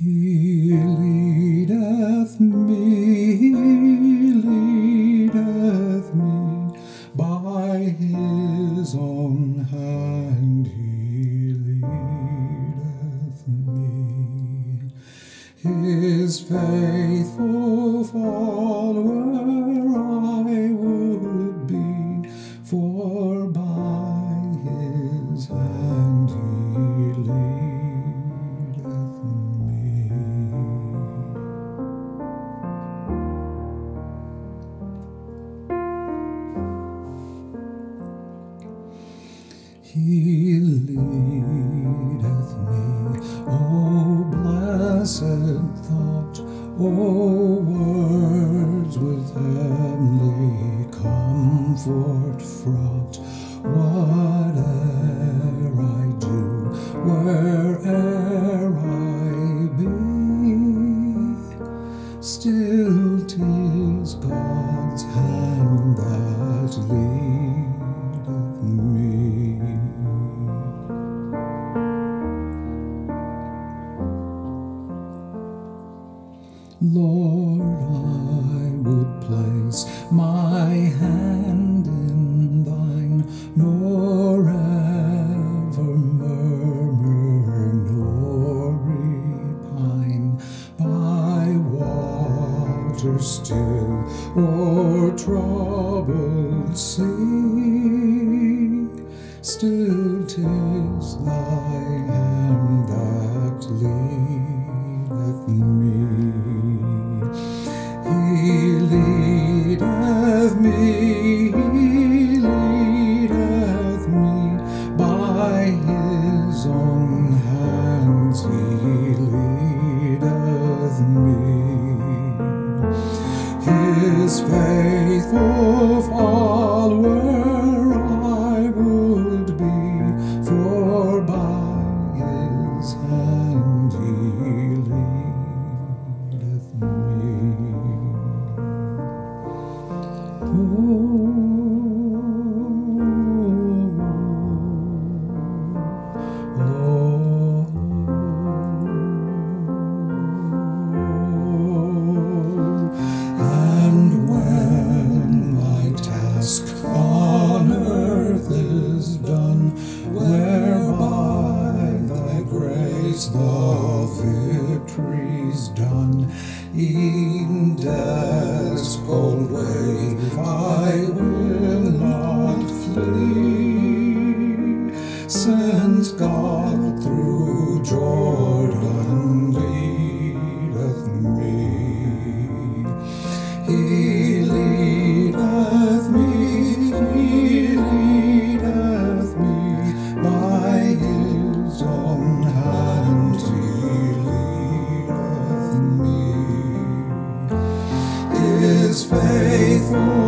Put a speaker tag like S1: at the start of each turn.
S1: He leadeth me, by his own hand he leadeth me. His faithful follower I would be, for by his hand he leadeth me. He leadeth me, O blessed thought, O words with heavenly comfort fraught. Whate'er I do, where'er I be, still 'tis God's hand that leadeth me. Lord, I would place my hand in thine, nor ever murmur nor repine, by water still or troubled sea, still 'tis thy hand that leadeth me. He leadeth me, by his own hands he leadeth me. His faithful follower I would be, for by his hand he leadeth me. And when my task on earth is done, whereby thy grace the victory's done, in death's cold wave I will not flee, since God through Jordan leadeth me. He leadeth me, by his own hand he leadeth me. His faithful